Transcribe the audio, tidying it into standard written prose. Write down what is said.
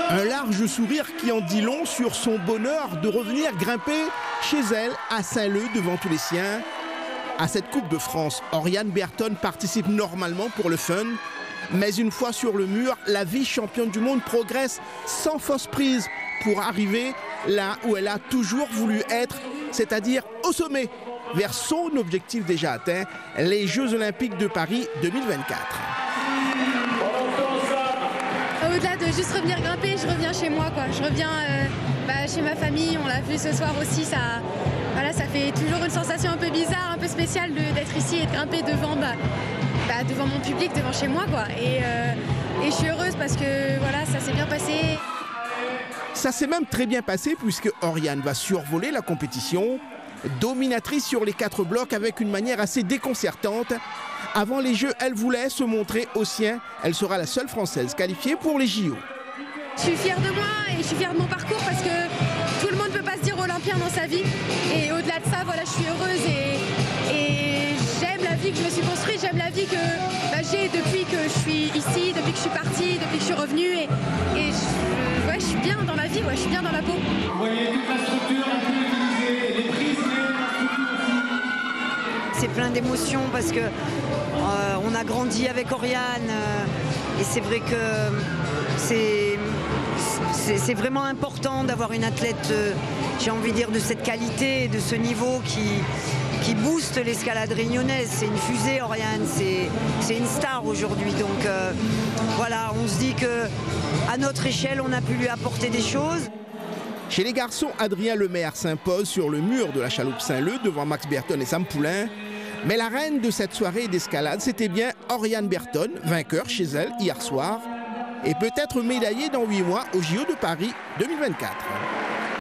Un large sourire qui en dit long sur son bonheur de revenir grimper chez elle à Saint-Leu devant tous les siens. À cette Coupe de France, Oriane Berton participe normalement pour le fun. Mais une fois sur le mur, la vice-championne du monde progresse sans fausse prise pour arriver là où elle a toujours voulu être, c'est-à-dire au sommet, vers son objectif déjà atteint, les Jeux Olympiques de Paris 2024. Au-delà de juste revenir grimper, je reviens chez moi, quoi. Je reviens chez ma famille, on l'a vu ce soir aussi, ça fait toujours une sensation un peu bizarre, un peu spéciale d'être ici et de grimper devant mon public, devant chez moi, quoi. Et je suis heureuse parce que voilà, ça s'est bien passé. Ça s'est même très bien passé puisque Oriane va survoler la compétition, dominatrice sur les 4 blocs avec une manière assez déconcertante. Avant les Jeux, elle voulait se montrer aux siens. Elle sera la seule Française qualifiée pour les JO. Je suis fière de moi et je suis fière de mon parcours parce que tout le monde ne peut pas se dire olympien dans sa vie. Et au-delà de ça, voilà, je suis heureuse et j'aime la vie que je me suis construite. J'aime la vie que j'ai depuis que je suis ici, depuis que je suis partie, depuis que je suis revenue. Je suis bien dans ma vie, je suis bien dans ma peau. Vous voyez toute la structure un peu utilisée, les prises, c'est plein d'émotions parce que on a grandi avec Oriane et c'est vrai que c'est vraiment important d'avoir une athlète, j'ai envie de dire, de cette qualité, de ce niveau qui booste l'escalade réunionnaise. C'est une fusée, Oriane, c'est une star aujourd'hui. Donc voilà, on se dit qu'à notre échelle, on a pu lui apporter des choses. Chez les garçons, Adrien Lemaire s'impose sur le mur de la chaloupe Saint-Leu devant Max Berton et Sam Poulain. Mais la reine de cette soirée d'escalade, c'était bien Oriane Berton, vainqueur chez elle hier soir, et peut-être médaillée dans 8 mois au JO de Paris 2024.